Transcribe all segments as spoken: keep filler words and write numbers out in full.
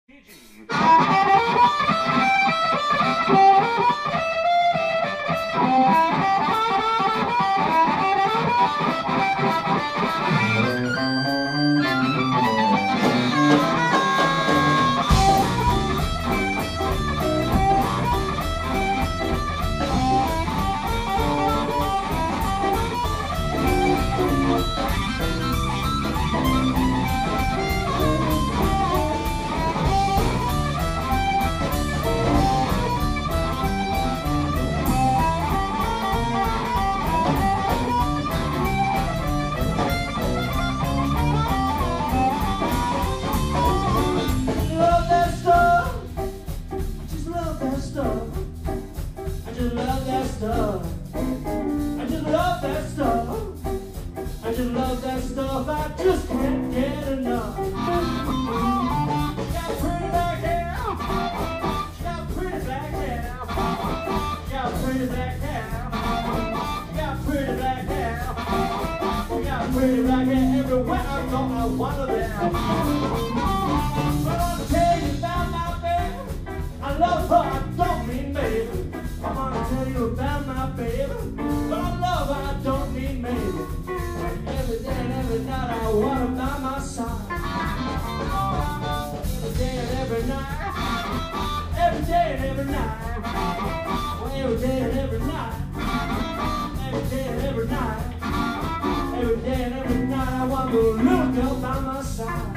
I just love that stuff, I just can't get enough. She got pretty black hair, she got pretty black hair, she got pretty black hair, she got pretty black hair, she got pretty black hair. Everywhere I go, I want them. But I'll tell you about my baby, I love her, I don't mean baby. I want to tell you about my baby, but I love her, I don't mean maybe. Every day and every night I want her by my side. Every day and every night, every day and every night, well, every day and every night, every day and every night, every day and every night I want the little girl by my side.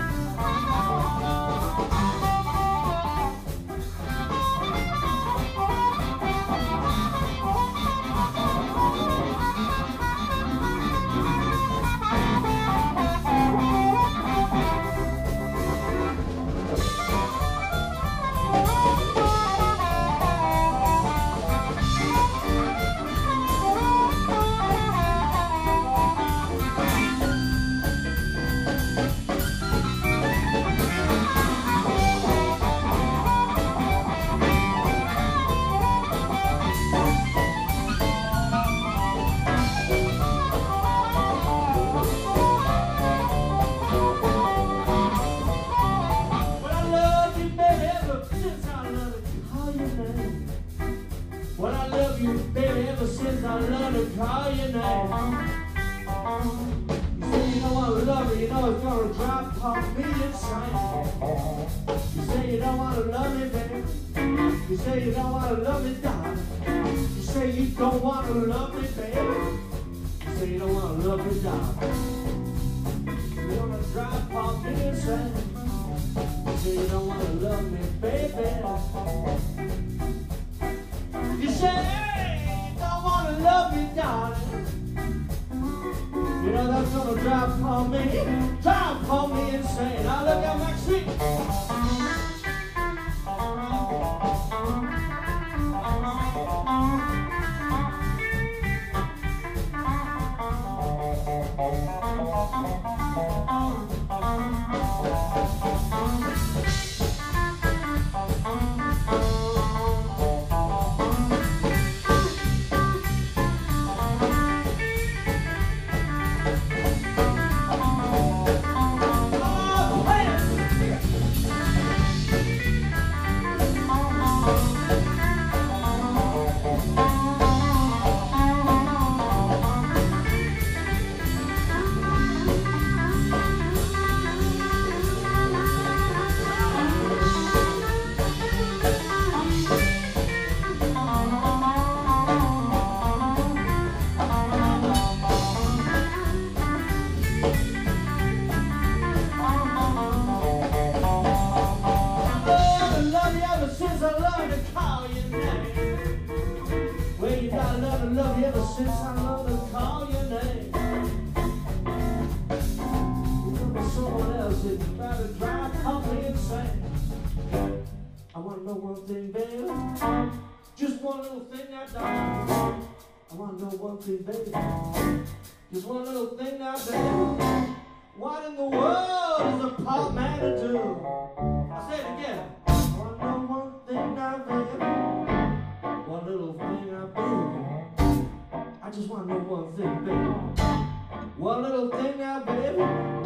Well, I love you, baby, ever since I learned to call your name. You say you don't want to love me, you know it's gonna drive off me insane. You say you don't want to love me, baby. You say you don't want to love me, darling. You say you don't want to love me, baby. You say you don't want to love me, darling. You're gonna drive off me insane. You say you don't want to love me, baby. You say you don't want to love me, darling. You know that's gonna drive for me, drive for me insane. Now look at my street. Love you ever since I learned to call your name. You look at someone else and you try to drive me insane. I want to know one thing, baby. Just one little thing now, darling. I want to know one thing, baby. Just one little thing now, baby. What in the world is a pop man to do? I say it again. I want to know one thing now, baby. One little thing now, baby. I just want to know one thing, baby. One little thing now, baby.